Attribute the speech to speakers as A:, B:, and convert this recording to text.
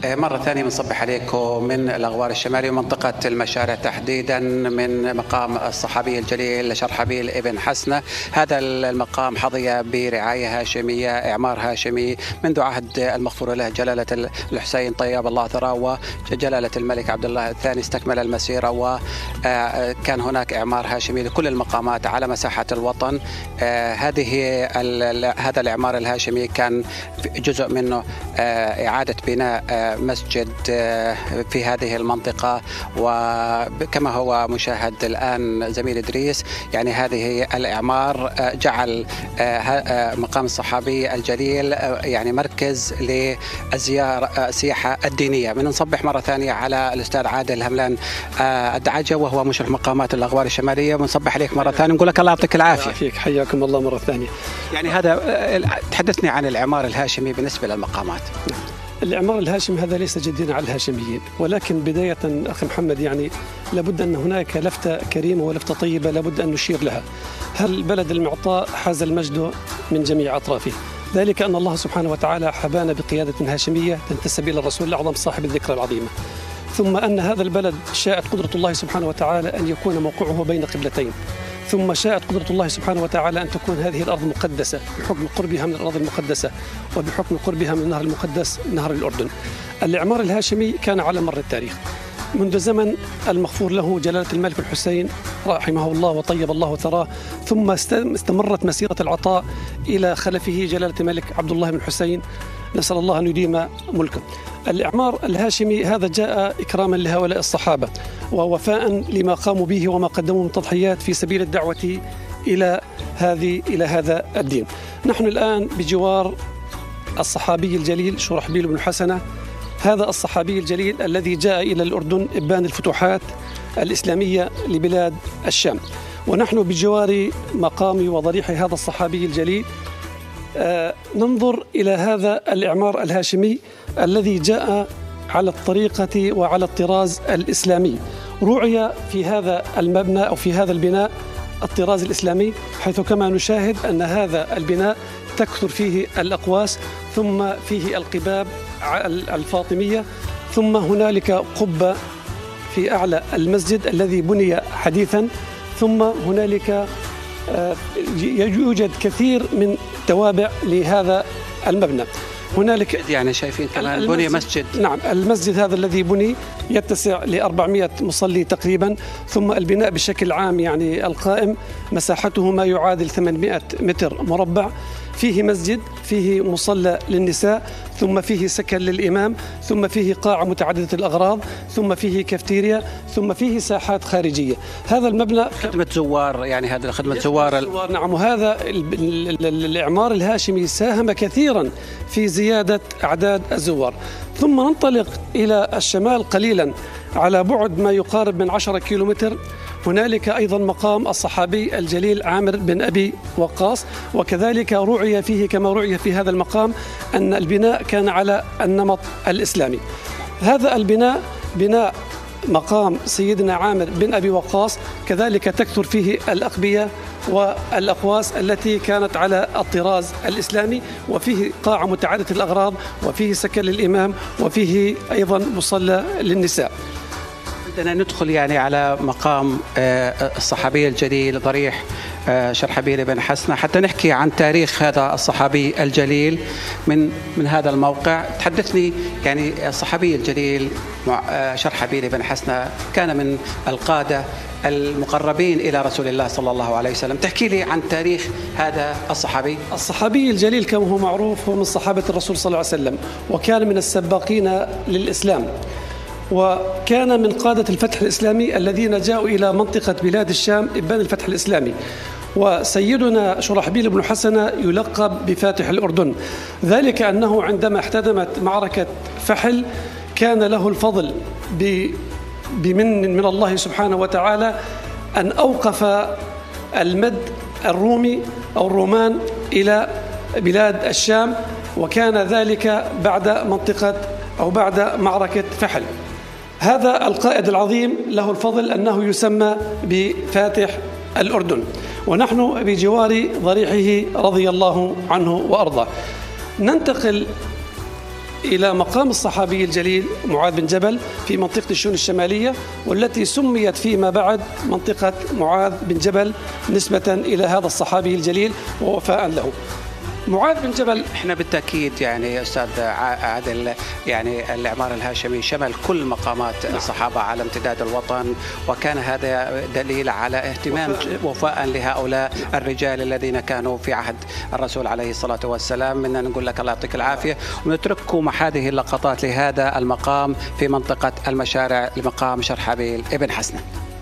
A: مرة ثانية بنصبح عليكم من الأغوار الشمالية ومنطقة المشارع تحديدا من مقام الصحابي الجليل شرحبيل ابن حسنة. هذا المقام حظي برعاية هاشمية، إعمار هاشمي منذ عهد المغفور له جلالة الحسين طيب الله ثراه وجلالة الملك عبد الله الثاني استكمل المسيرة، وكان هناك إعمار هاشمي لكل المقامات على مساحة الوطن. هذا الإعمار الهاشمي كان جزء منه إعادة بناء مسجد في هذه المنطقة، وكما هو مشاهد الآن زميل إدريس، يعني هذه الإعمار جعل مقام الصحابي الجليل يعني مركز للسياحة الدينية. من نصبح مرة ثانية على الأستاذ عادل هملان الدعجة وهو مشرف مقامات الأغوار الشمالية، ونصبح عليك مرة ثانية نقول لك الله يعطيك العافية.
B: فيك حياكم الله مرة ثانية.
A: يعني هذا تحدثني عن الإعمار الهاشمي بالنسبة للمقامات.
B: الإعمار الهاشمي هذا ليس جديدا على الهاشميين، ولكن بداية أخي محمد يعني لابد أن هناك لفتة كريمة ولفتة طيبة لابد أن نشير لها. هل البلد المعطاء حاز المجد من جميع أطرافه، ذلك أن الله سبحانه وتعالى حبانا بقيادة هاشمية تنتسب إلى الرسول الأعظم صاحب الذكرى العظيمة، ثم أن هذا البلد شاءت قدرة الله سبحانه وتعالى أن يكون موقعه بين قبلتين، ثم شاءت قدرة الله سبحانه وتعالى أن تكون هذه الأرض مقدسة بحكم قربها من الأرض المقدسة وبحكم قربها من النهر المقدس نهر الأردن. الإعمار الهاشمي كان على مر التاريخ منذ زمن المغفور له جلالة الملك الحسين رحمه الله وطيب الله ثراه، ثم استمرت مسيرة العطاء إلى خلفه جلالة الملك عبد الله بن الحسين، نسأل الله أن يديم ملكه. الإعمار الهاشمي هذا جاء إكراما لهؤلاء الصحابة ووفاء لما قاموا به وما قدموا من تضحيات في سبيل الدعوة إلى هذا الدين. نحن الآن بجوار الصحابي الجليل شرحبيل بن حسنة، هذا الصحابي الجليل الذي جاء إلى الأردن إبان الفتوحات الإسلامية لبلاد الشام، ونحن بجوار مقام وضريح هذا الصحابي الجليل. ننظر إلى هذا الإعمار الهاشمي الذي جاء على الطريقة وعلى الطراز الإسلامي، رعي في هذا المبنى أو في هذا البناء الطراز الإسلامي، حيث كما نشاهد أن هذا البناء تكثر فيه الأقواس، ثم فيه القباب الفاطمية، ثم هنالك قبة في أعلى المسجد الذي بني حديثا، ثم هنالك يوجد كثير من توابع لهذا المبنى. هنالك
A: يعني شايفين كمان بني مسجد.
B: نعم، المسجد هذا الذي بني يتسع ل400 مصلي تقريبا، ثم البناء بشكل عام يعني القائم مساحته ما يعادل 800 متر مربع، فيه مسجد، فيه مصلى للنساء، ثم فيه سكن للإمام، ثم فيه قاعة متعددة الأغراض، ثم فيه كافتيريا، ثم فيه ساحات خارجية. هذا المبنى
A: خدمة زوار، يعني هذا خدمة زوار.
B: نعم، وهذا الإعمار الهاشمي ساهم كثيرا في زيادة أعداد الزوار. ثم ننطلق إلى الشمال قليلا على بعد ما يقارب من 10 كيلومتر، هنالك أيضا مقام الصحابي الجليل عامر بن أبي وقاص، وكذلك رعي فيه كما رعي في هذا المقام أن البناء كان على النمط الإسلامي. هذا البناء بناء مقام سيدنا عامر بن أبي وقاص، كذلك تكثر فيه الأقبية والأقواس التي كانت على الطراز الإسلامي، وفيه قاعة متعددة الأغراض، وفيه سكن للإمام، وفيه أيضا مصلى للنساء.
A: بدنا ندخل يعني على مقام الصحابي الجليل ضريح شرحبيل بن حسنة حتى نحكي عن تاريخ هذا الصحابي الجليل من هذا الموقع. تحدثني يعني الصحابي الجليل شرحبيل بن حسنة كان من القادة المقربين إلى رسول الله صلى الله عليه وسلم، تحكي لي عن تاريخ هذا
B: الصحابي الجليل كما هو معروف هو من صحابة الرسول صلى الله عليه وسلم، وكان من السباقين للإسلام، وكان من قادة الفتح الإسلامي الذين جاءوا إلى منطقة بلاد الشام إبان الفتح الإسلامي. وسيدنا شرحبيل بن حسنة يلقب بفاتح الأردن، ذلك أنه عندما احتدمت معركة فحل كان له الفضل بمن من الله سبحانه وتعالى أن أوقف المد الرومي أو الرومان إلى بلاد الشام، وكان ذلك بعد معركة فحل. هذا القائد العظيم له الفضل أنه يسمى بفاتح الأردن، ونحن بجوار ضريحه رضي الله عنه وأرضاه. ننتقل إلى مقام الصحابي الجليل معاذ بن جبل في منطقة الشؤون الشمالية، والتي سميت فيما بعد منطقة معاذ بن جبل نسبة إلى هذا الصحابي الجليل ووفاء له. معاذ بن جبل،
A: احنا بالتاكيد يعني استاذ عادل، يعني الاعمار الهاشمي شمل كل مقامات الصحابه على امتداد الوطن، وكان هذا دليل على اهتمام وفاء لهؤلاء الرجال الذين كانوا في عهد الرسول عليه الصلاه والسلام. بدنا نقول لك الله يعطيك العافيه، ونترككم مع هذه اللقطات لهذا المقام في منطقه المشارع لمقام شرحبيل ابن حسنه.